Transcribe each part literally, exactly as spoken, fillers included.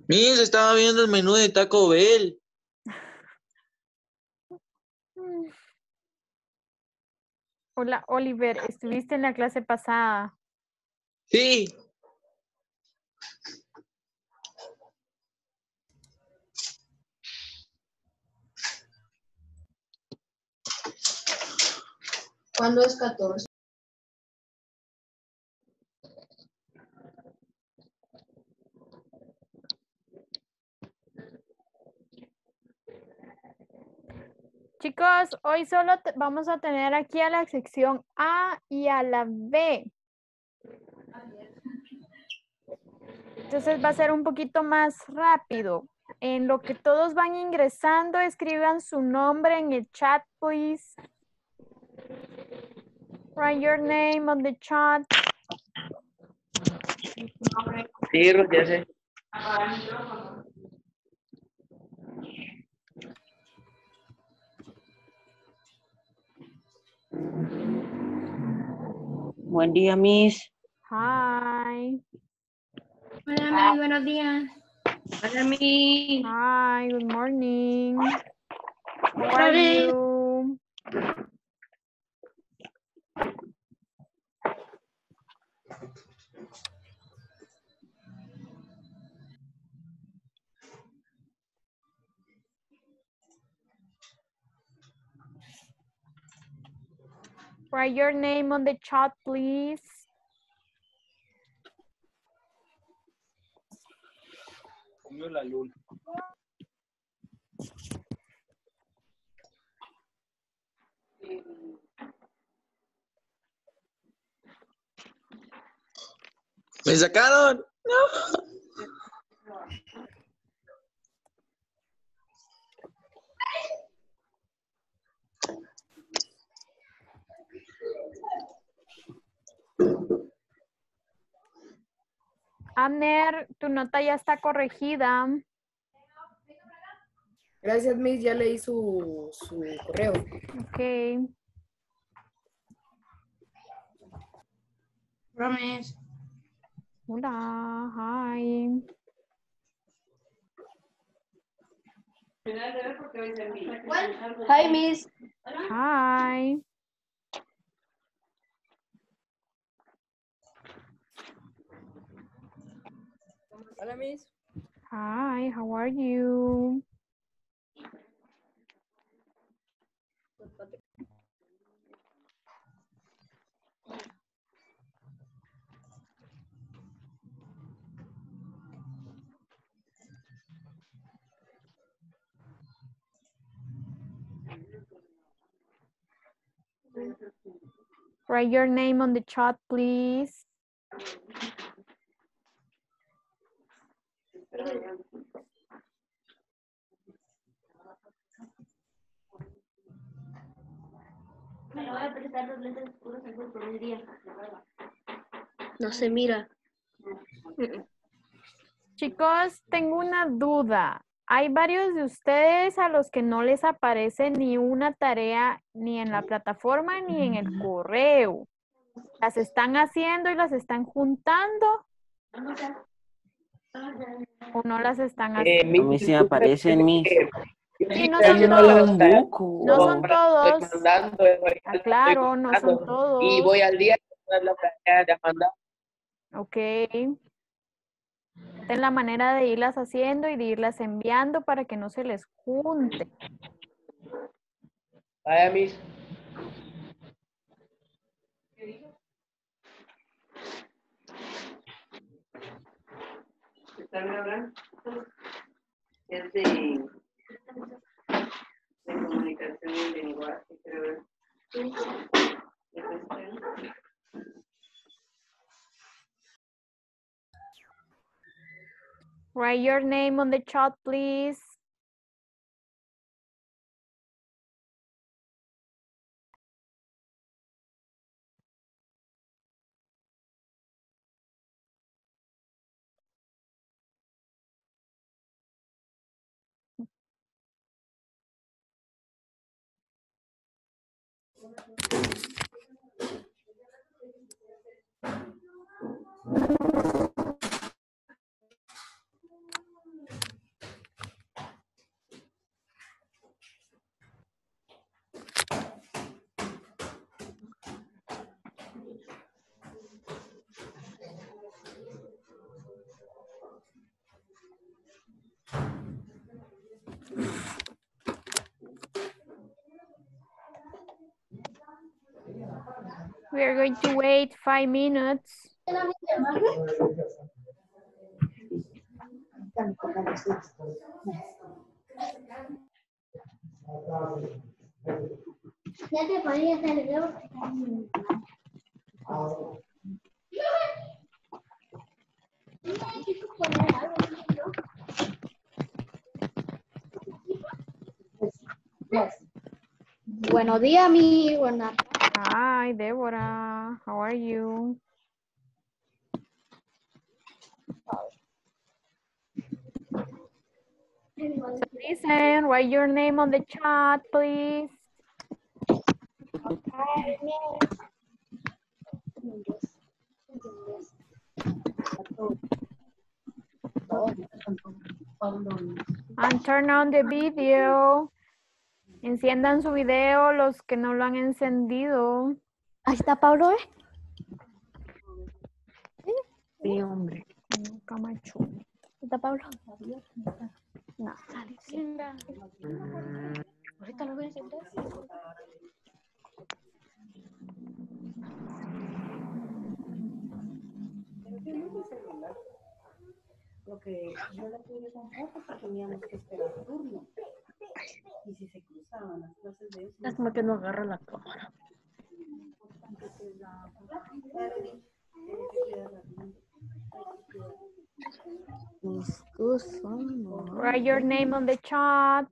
Miss, estaba viendo el menú de Taco Bell. Hola, Oliver, ¿estuviste en la clase pasada? Sí. ¿Cuándo es catorce? Chicos, hoy solo te- vamos a tener aquí a la sección A y a la B. Entonces va a ser un poquito más rápido. En lo que todos van ingresando, escriban su nombre en el chat, please. Write your name on the chat. Sí, Ruth, ya sé. Buen día, Miss. Hi. Hola, Miss, buenos días. Hola, Miss. Hi, good morning. How Otra are vez. you? Write your name on the chat, please. Comió la luna. ¿Me sacaron? No. Amner, tu nota ya está corregida. Gracias, Miss, ya leí su, su correo. Ok. Promise. Hola, hi. Hi, Miss. Hi. Hola, Miss. Hi, how are you? Write your name on the chat, please. Me lo voy a prestar los lentes oscuros en por un día. No se mira. Chicos, tengo una duda. Hay varios de ustedes a los que no les aparece ni una tarea ni en la plataforma ni en el correo. ¿Las están haciendo y las están juntando o no las están Eh, haciendo? A mí sí me aparecen, Miss. Sí, no Estoy son haciendo todos. las tareas. buco. No son todos. Estoy mandando, ahorita Ah, las claro, estoy no son mandando. todos. Y voy al día a hacer la tarea de mandar. Ok. Esta es la manera de irlas haciendo y de irlas enviando para que no se les junte. Vaya, Miss. ¿Está bien hablando? Es de, de comunicación y lenguaje, creo. Write your name on the chat, please. We are going to wait five minutes. Ya te podía hacer el dedo. Buenos días, mi buena. Hi, Deborah. How are you? So listen, write your name on the chat, please. And turn on the video. Enciendan su video los que no lo han encendido. Ahí está Pablo, ¿eh? Sí, hombre. Camacho. Ahí está Pablo. No. Ahorita lo voy a encender. Porque yo la tuve con fotos porque teníamos que esperar turno. Y si se cruzaban las clases de eso. Lástima que no agarra la cámara. Write your name on the chat.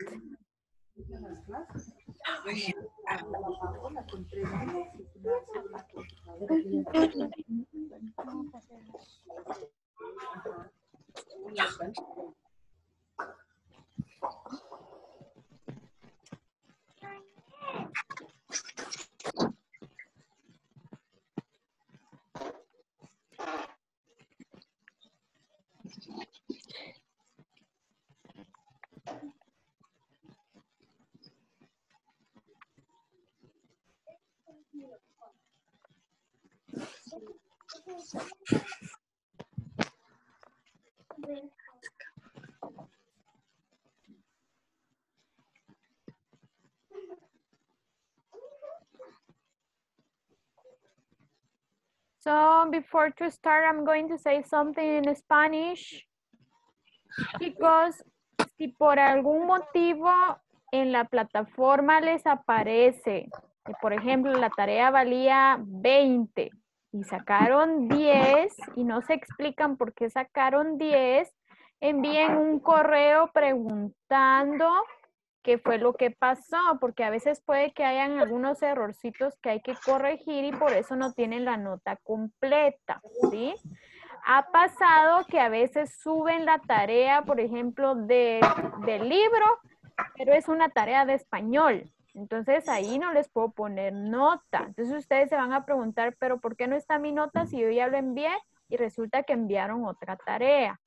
So before to start, I'm going to say something in Spanish. Chicos, si por algún motivo en la plataforma les aparece que, por ejemplo, la tarea valía veinte y sacaron diez y no se explican por qué sacaron diez, envíen un correo preguntando qué fue lo que pasó, porque a veces puede que hayan algunos errorcitos que hay que corregir y por eso no tienen la nota completa, ¿sí? Ha pasado que a veces suben la tarea, por ejemplo, de, del libro, pero es una tarea de español. Entonces ahí no les puedo poner nota. Entonces ustedes se van a preguntar, pero ¿por qué no está mi nota si yo ya lo envié? Y resulta que enviaron otra tarea.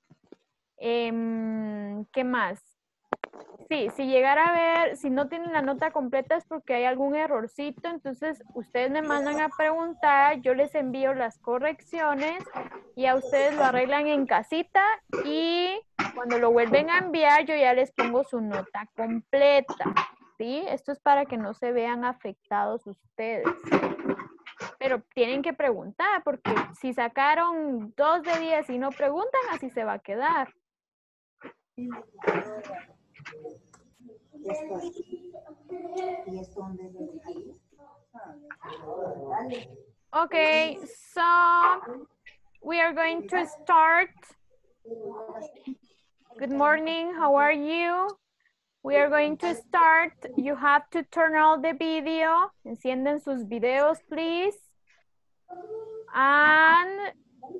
Eh, ¿Qué más? Sí, si llegara a ver, si no tienen la nota completa es porque hay algún errorcito, entonces ustedes me mandan a preguntar, yo les envío las correcciones y a ustedes lo arreglan en casita y cuando lo vuelven a enviar yo ya les pongo su nota completa, ¿sí? Esto es para que no se vean afectados ustedes. Pero tienen que preguntar porque si sacaron dos de diez y no preguntan, así se va a quedar. Okay, so we are going to start. Good morning, how are you? We are going to start. You have to turn on the video. Encienden sus videos, please. And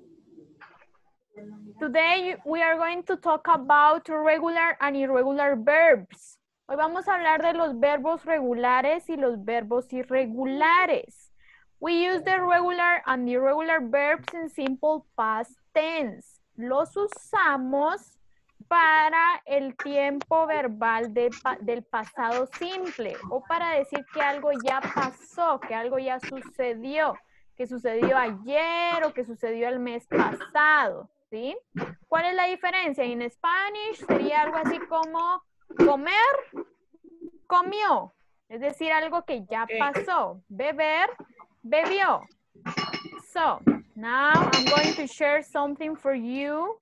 today we are going to talk about regular and irregular verbs. Hoy vamos a hablar de los verbos regulares y los verbos irregulares. We use the regular and irregular verbs in simple past tense. Los usamos para el tiempo verbal de, del pasado simple o para decir que algo ya pasó, que algo ya sucedió, que sucedió ayer o que sucedió el mes pasado, ¿sí? ¿Cuál es la diferencia? En Spanish sería algo así como comer, comió, es decir, algo que ya pasó. Beber, bebió. So, now I'm going to share something for you.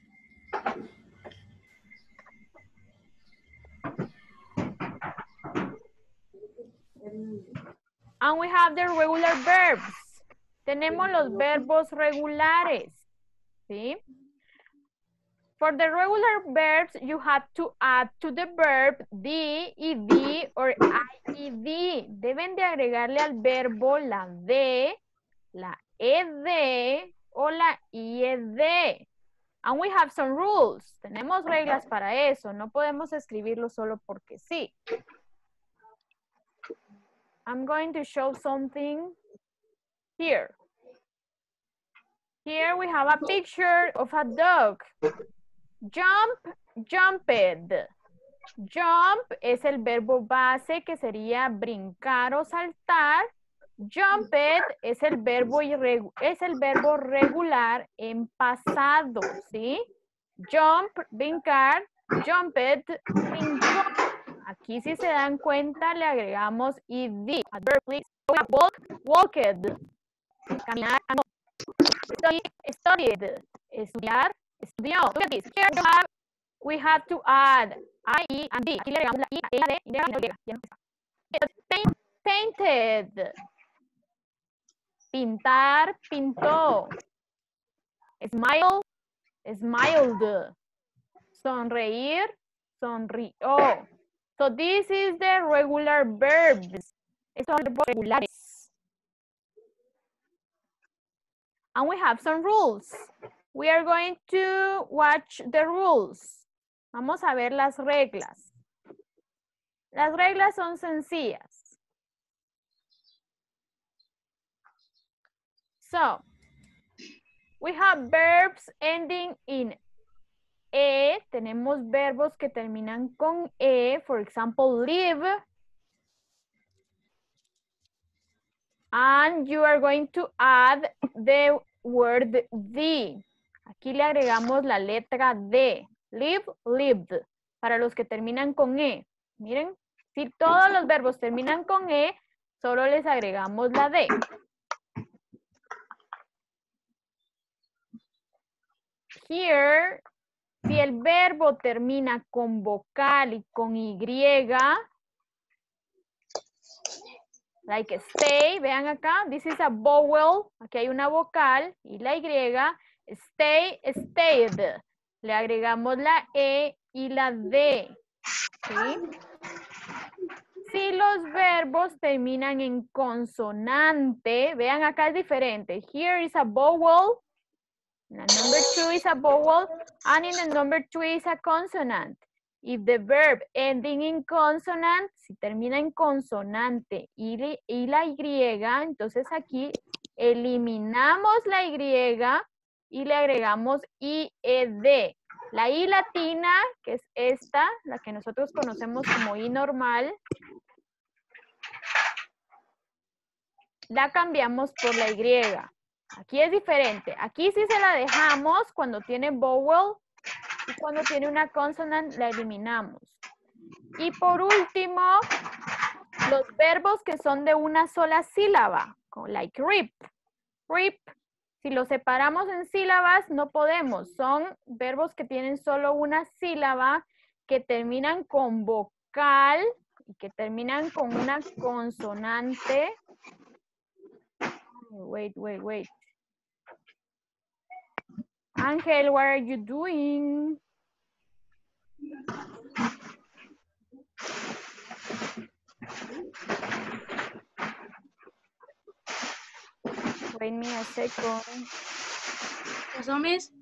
And we have the regular verbs. Tenemos los verbos regulares, ¿sí? For the regular verbs, you have to add to the verb the, ed, or ied. Deben de agregarle al verbo la de, la ed o la ied. And we have some rules. Tenemos reglas para eso. No podemos escribirlo solo porque sí. I'm going to show something here. Here we have a picture of a dog. Jump, jumped. Jump es el verbo base que sería brincar o saltar. Jumped es el verbo, es el verbo regular en pasado, ¿sí? Jump, brincar. Jumped, brincó. Aquí si se dan cuenta le agregamos ed. Walk, walked. Caminar, caminó. Study, studied. Estudiar, estudió. Look at this. Here we have, we have to add I, and D. Aquí le agregamos la I, la D, y la Y. Paint, painted. Pintar, pintó. Smile, smiled. Sonreír, sonrió. So this is the regular verbs. Estos son verbos regulares. And we have some rules. We are going to watch the rules. Vamos a ver las reglas. Las reglas son sencillas. So, we have verbs ending in E. Tenemos verbos que terminan con E. For example, live. And you are going to add the word the. Aquí le agregamos la letra D. Live, lived. Para los que terminan con E. Miren, si todos los verbos terminan con E, solo les agregamos la D. Here, si el verbo termina con vocal y con Y, like stay, vean acá, this is a vowel, aquí hay una vocal y la Y, stay, stayed. Le agregamos la E y la D, ¿sí? Si los verbos terminan en consonante, vean acá es diferente. Here is a vowel, the number two is a vowel, and in the number three is a consonant. If the verb ending in consonant, si termina en consonante y, y la Y, entonces aquí eliminamos la Y y le agregamos I E D. La I latina, que es esta, la que nosotros conocemos como I normal, la cambiamos por la Y. Aquí es diferente. Aquí sí se la dejamos cuando tiene vowel y cuando tiene una consonant la eliminamos. Y por último, los verbos que son de una sola sílaba, como like rip. Rip, si los separamos en sílabas no podemos. Son verbos que tienen solo una sílaba, que terminan con vocal y que terminan con una consonante. Wait, wait, wait. Ángel, what are you doing? Wait me a second. ¿Eso, Miss?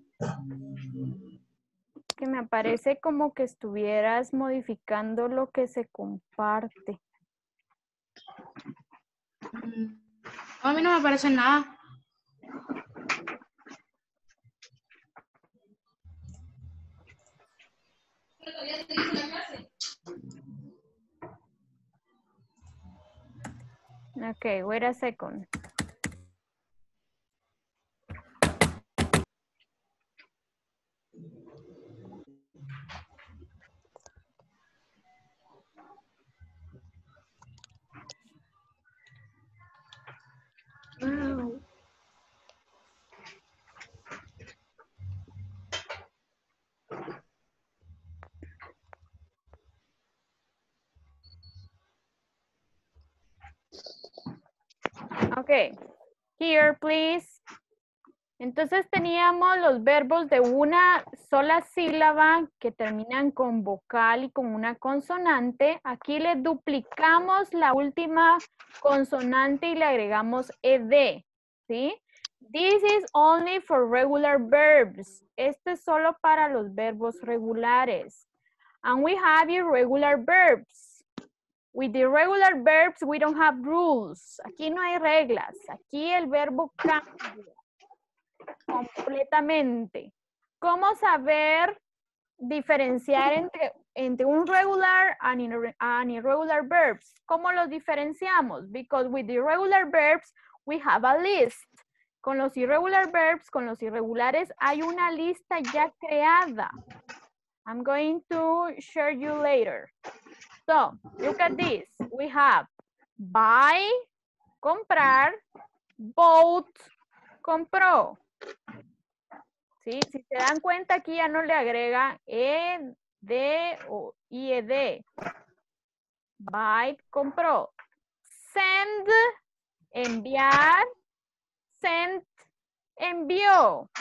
Que me aparece como que estuvieras modificando lo que se comparte. A mí no me parece nada. Okay, wait a second. Ok. Here, please. Entonces teníamos los verbos de una sola sílaba que terminan con vocal y con una consonante. Aquí le duplicamos la última consonante y le agregamos ed, ¿sí? This is only for regular verbs. Esto es solo para los verbos regulares. And we have irregular verbs. With the irregular verbs, we don't have rules. Aquí no hay reglas. Aquí el verbo cambia completamente. ¿Cómo saber diferenciar entre, entre un regular and, irre, and irregular verbs? ¿Cómo los diferenciamos? Because with the irregular verbs, we have a list. Con los irregular verbs, con los irregulares, hay una lista ya creada. I'm going to share you later. So, look at this. We have buy, comprar, bought, compró. ¿Sí? Si se dan cuenta, aquí ya no le agrega ed o ied. Buy, compró. Send, enviar. Sent, envió.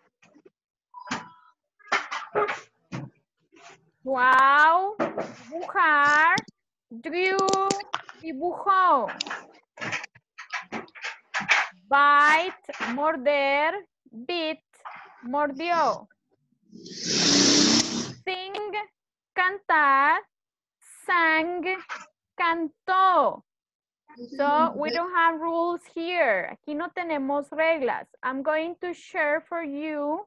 Wow, dibujar. Drew, dibujó. Bite, morder. Bit, mordió. Sing, cantar. Sang, cantó. So we don't have rules here. Aquí no tenemos reglas. I'm going to share for you.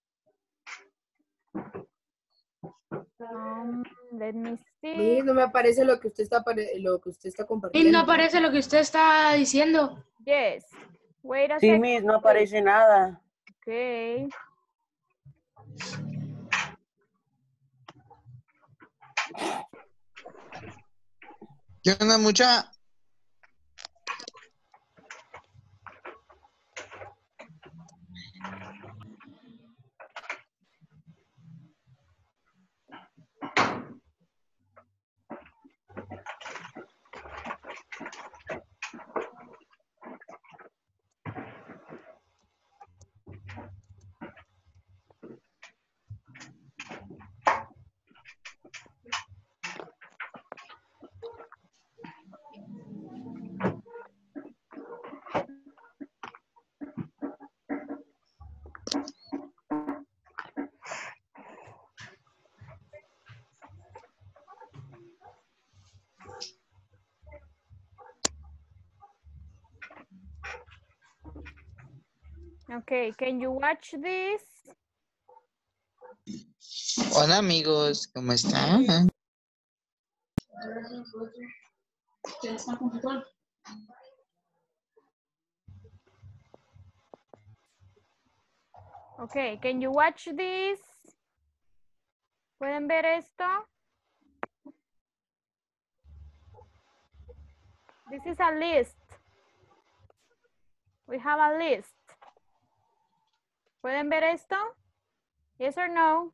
Um, let me see. Sí, no me aparece lo que usted está apare- lo que usted está compartiendo. Y no aparece lo que usted está diciendo. Yes. Wait a Sí, second. Miss, no aparece nada. Okay. ¿Qué onda, mucha? Okay, can you watch this? Hola, amigos, ¿cómo están? Okay, can you watch this? ¿Pueden ver esto? This is a list. We have a list. ¿Pueden ver esto? Yes or no?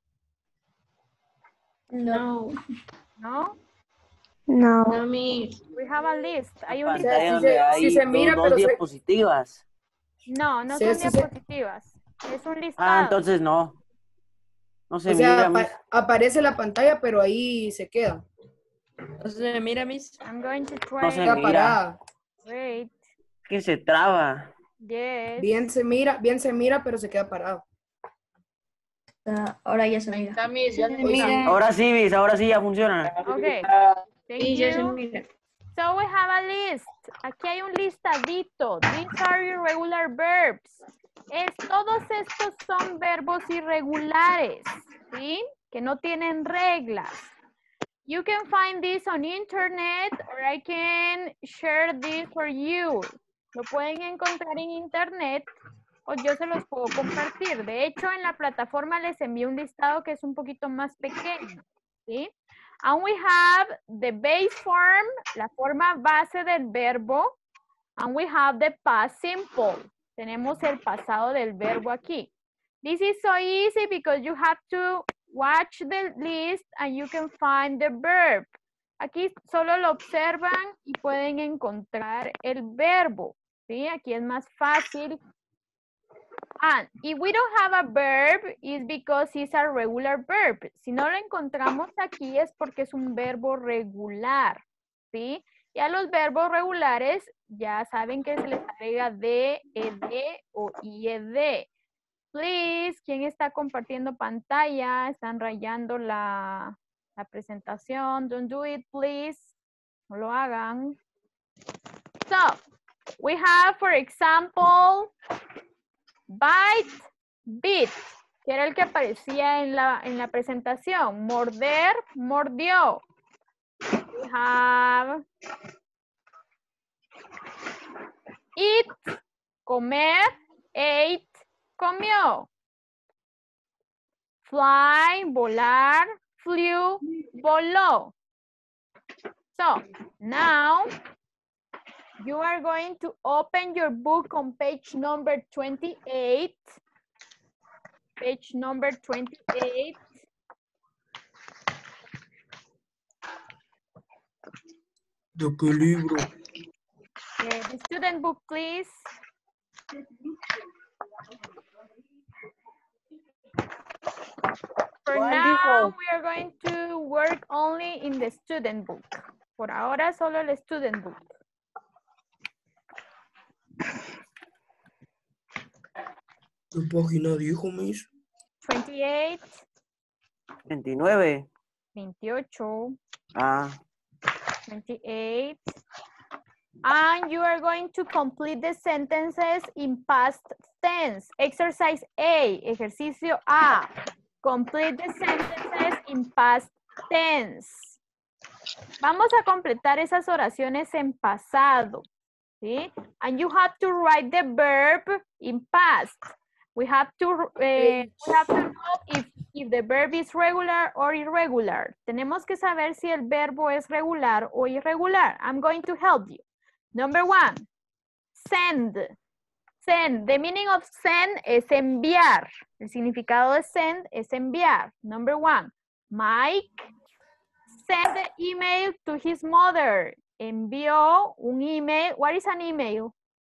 No. No? No, mi. We have a list. Hay un Pantalla si donde se- hay si se dos- mira, dos pero se- diapositivas. No, no Sí, son sí, sí. diapositivas. Es un listado. Ah, entonces no. No se O sea, mira, apa- Miss. aparece la pantalla, pero ahí se queda. Se mira, mis. I'm going to try. No se Queda mira. parada. Wait. Que se traba. Yes. Bien se mira, bien se mira, pero se queda parado. Ahora ya se mira. También, ya se Hoy sí. mira. Ahora sí, Miss, ahora sí ya funciona. Okay. Thank Y ya se you. mira. So we have a list. Aquí hay un listadito. These are irregular verbs. Es, todos estos son verbos irregulares, ¿sí? Que no tienen reglas. You can find this on internet or I can share this for you. Lo pueden encontrar en internet o yo se los puedo compartir. De hecho, en la plataforma les envío un listado que es un poquito más pequeño, ¿sí? And we have the base form, la forma base del verbo. And we have the past simple. Tenemos el pasado del verbo aquí. This is so easy because you have to watch the list and you can find the verb. Aquí solo lo observan y pueden encontrar el verbo. ¿Sí? Aquí es más fácil. And if we don't have a verb, it's because it's a regular verb. Si no lo encontramos aquí es porque es un verbo regular. ¿Sí? Y a los verbos regulares ya saben que se les agrega D, ed o ied. Please, ¿quién está compartiendo pantalla? Están rayando la, la presentación. Don't do it, please. No lo hagan. So, we have, for example, bite, bit, que era el que aparecía en la, en la presentación. Morder, mordió. We have eat, comer, ate, comió. Fly, volar, flew, voló. So, now you are going to open your book on page number twenty-eight. Page number twenty-eight. ¿De qué libro? Uh, the student book, please. For ¿Cuál now, dijo? we are going to work only in the student book. Por ahora, solo el student book. ¿Qué página dijo, Miss? twenty-eight, veintinueve. veintiocho, Ah, twenty-eight. And you are going to complete the sentences in past tense. Exercise A, ejercicio A. Complete the sentences in past tense. Vamos a completar esas oraciones en pasado. ¿Sí? And you have to write the verb in past. We have to, uh, we have to know if, if the verb is regular or irregular. Tenemos que saber si el verbo es regular o irregular. I'm going to help you. Number one, send. Send. The meaning of send es enviar. El significado de send es enviar. Number one, Mike sent the email to his mother. Envió un email. What is an email?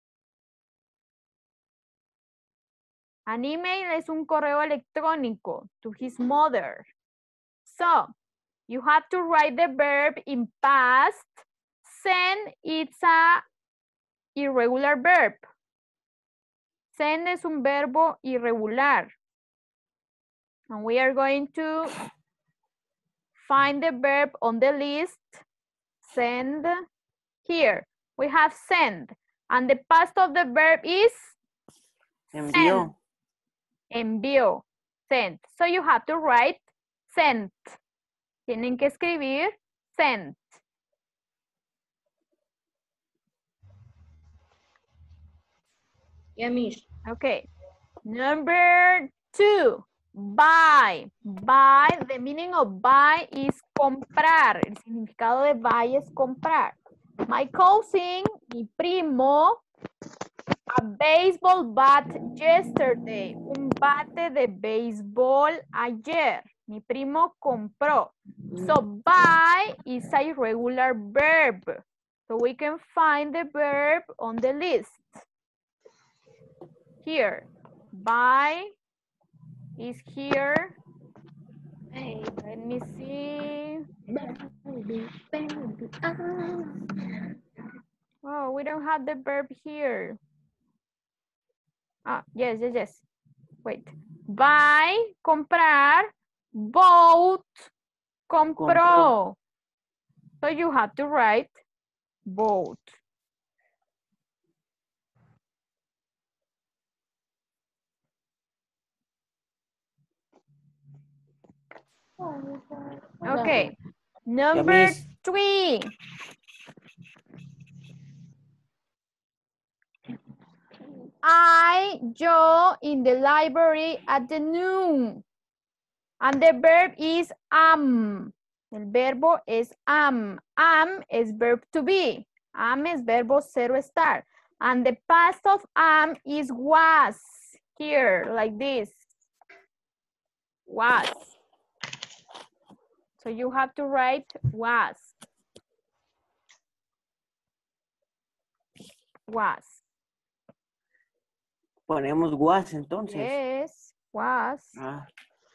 An email es un correo electrónico to his mother. So, you have to write the verb in past. Send, it's a irregular verb. Send es un verbo irregular. And we are going to find the verb on the list. Send here. We have send. And the past of the verb is envió. envió. Sent. So you have to write sent. Tienen que escribir sent. Yeah, Miss. Okay. Number two. Buy. Buy. The meaning of buy is comprar. El significado de buy es comprar. My cousin, mi primo, a baseball bat yesterday. Un bate de béisbol ayer. Mi primo compró. So buy is a irregular verb. So we can find the verb on the list. Here. Buy is here. Hey, let me see. Oh, we don't have the verb here. Ah, yes, yes, yes. Wait. Buy, comprar. Bought, compró. So you have to write bought. Okay. Number three. I, yo, in the library at the noon. And the verb is am. El verbo es am. Am es verb to be. Am es verbo cero estar. And the past of am is was. Here, like this. Was. So you have to write was. Was. Ponemos was entonces. Yes, was. Ah.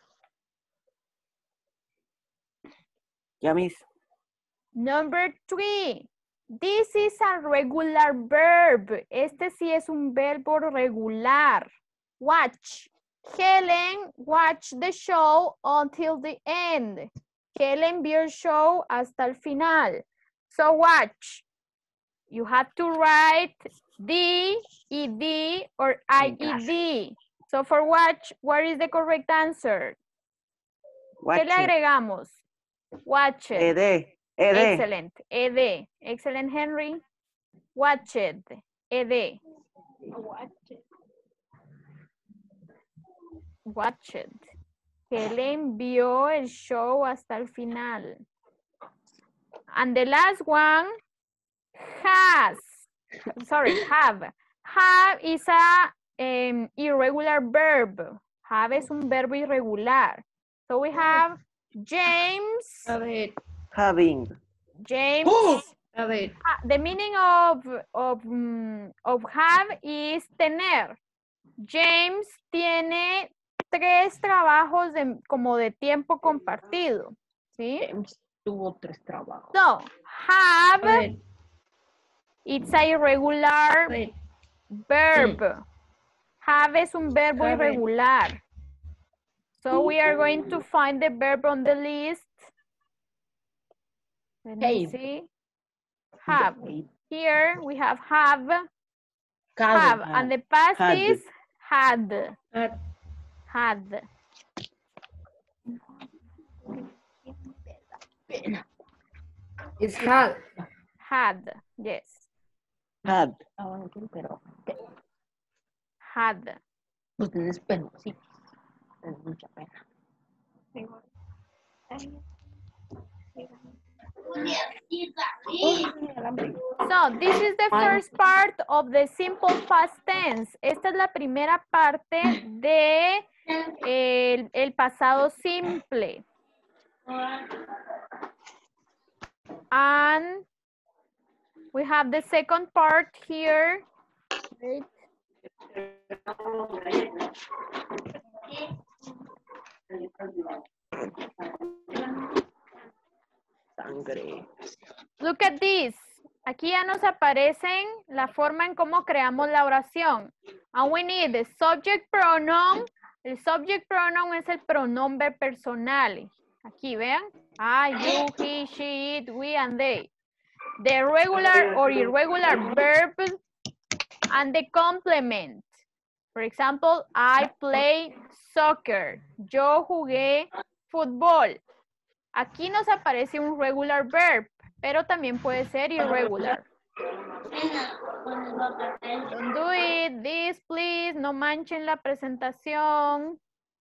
Ya, Miss. Number three. This is a regular verb. Este sí es un verbo regular. Watch. Helen watched the show until the end. Helen vio el show hasta el final. So watch. You have to write D, E D, or I E D. So for watch, what is the correct answer? ¿Qué le agregamos? Watch it. E D. E D. Excellent. E D. Excellent, Henry. Watch it. E D. Watch it. Watch it. Helen vio el show hasta el final. And the last one, has. Sorry, have. Have is a um, irregular verb. Have es un verbo irregular. So we have James. A ver. Having. James. A ver. The meaning of, of, um, of have is tener. James tiene tres trabajos de, como de tiempo compartido. ¿Sí? James tuvo tres trabajos. So, have, A ver. it's a irregular A ver. verb. Have es un verbo A ver. irregular. So we are going to find the verb on the list. Let me Have. see. Have. Here we have have. Cada. Have. And the past Had. is had. Had. Had. It's had. Had. Yes. Had. Pero Had. ustedes penosísimos. Es mucha pena. So, this is the first part of the simple past tense. Esta es la primera parte de el, el pasado simple. And we have the second part here. Wait. Sangre. Look at this. Aquí ya nos aparecen la forma en cómo creamos la oración. And we need the subject pronoun. El subject pronoun es el pronombre personal. Aquí, vean. I, you, he, she, it, we, and they. The regular or irregular verb and the complement. For example, I play soccer. Yo jugué fútbol. Aquí nos aparece un regular verb, pero también puede ser irregular. Don't do it, this please, no manchen la presentación.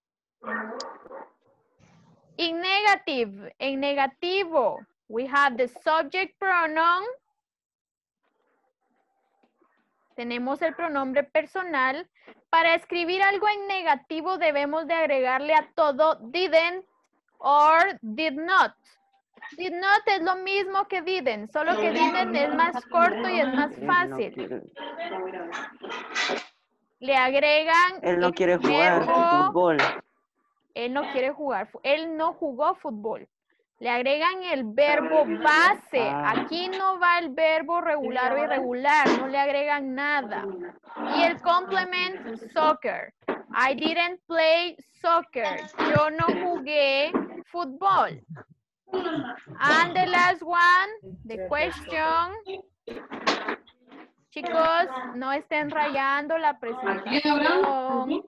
In negative, en negativo, we have the subject pronoun. Tenemos el pronombre personal. Para escribir algo en negativo debemos de agregarle a todo didn't or did not. Did not es lo mismo que didn't, solo que didn't es más corto y es más fácil. Le agregan Él no el quiere jugar verbo. fútbol. Él no quiere jugar, él no jugó fútbol. Le agregan el verbo base. Aquí no va el verbo regular o irregular, no le agregan nada. Y el complement, soccer. I didn't play soccer. Yo no jugué fútbol. And the last one, the question. Chicos, no estén rayando la presentación.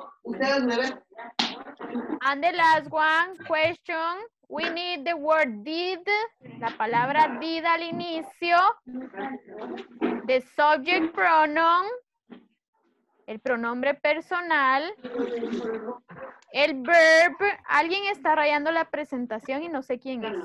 And the last one, question. We need the word did, la palabra did al inicio, the subject pronoun, el pronombre personal, el verb. Alguien está rayando la presentación y no sé quién es.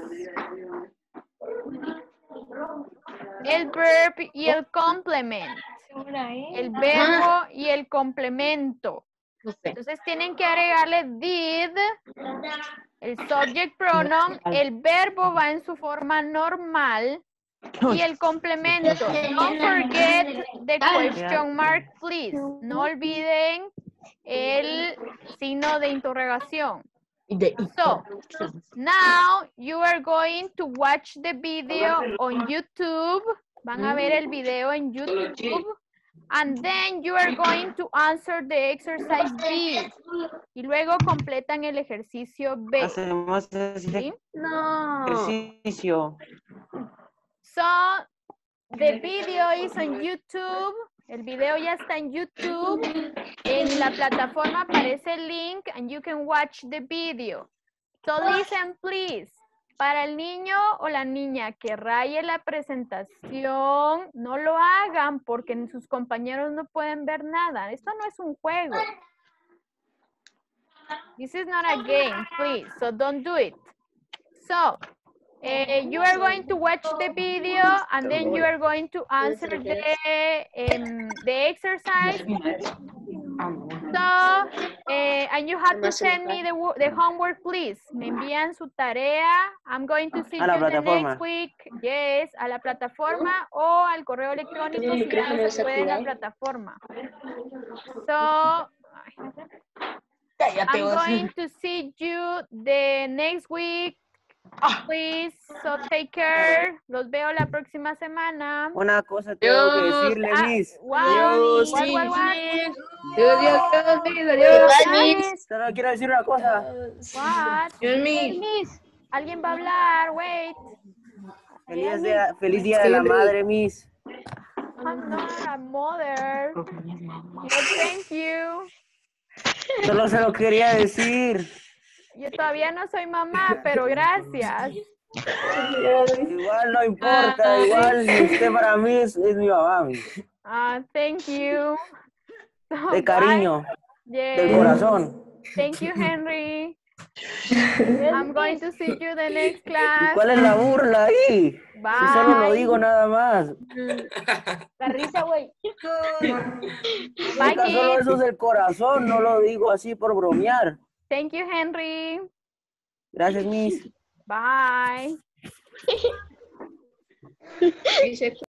El verb y el complement. El verbo y el complemento. Entonces tienen que agregarle did, el subject pronoun, el verbo va en su forma normal Y el complemento. Don't forget the question mark, please. No olviden el signo de interrogación. So, now you are going to watch the video on YouTube. Van a ver el video en YouTube. And then you are going to answer the exercise B. Y luego completan el ejercicio B. Hacemos ese ¿Sí? No. ejercicio. So, the video is on YouTube. El video ya está en YouTube. En la plataforma aparece el link and you can watch the video. So listen, please. Para el niño o la niña que raye la presentación, no lo hagan porque sus compañeros no pueden ver nada. Esto no es un juego. This is not a game, please. So don't do it. So, Uh, you are going to watch the video and then you are going to answer the, um, the exercise. So, uh, and you have to send me the, the homework, please. Me envían su tarea. I'm going to see A la you the plataforma. next week. Yes, a la plataforma o al correo electrónico si ya no se puede en la plataforma. So, I'm going to see you the next week. Please, so take care. Los veo la próxima semana. Una cosa tengo que decirle, Ah, Miss. what? Adiós, What, what, what? Adiós, adiós, adiós, adiós. Solo quiero decir una cosa. What? Miss. ¿Alguien va a hablar? Wait. Feliz día, feliz día de la madre, Miss. I'm not a mother. But thank you. Solo se lo quería decir. Yo todavía no soy mamá, pero gracias. Igual no importa, igual usted para mí es, es mi mamá, Miss. Ah, thank you. So, De cariño, bye. Yes. del corazón. Thank you, Henry. I'm going to see you the next ¿Y class. cuál es la burla ahí? Bye. Si solo lo digo nada más. La risa, güey. Bye, Chica, solo kids. eso es el corazón, no lo digo así por bromear. Thank you, Henry. Gracias, Miss. Bye.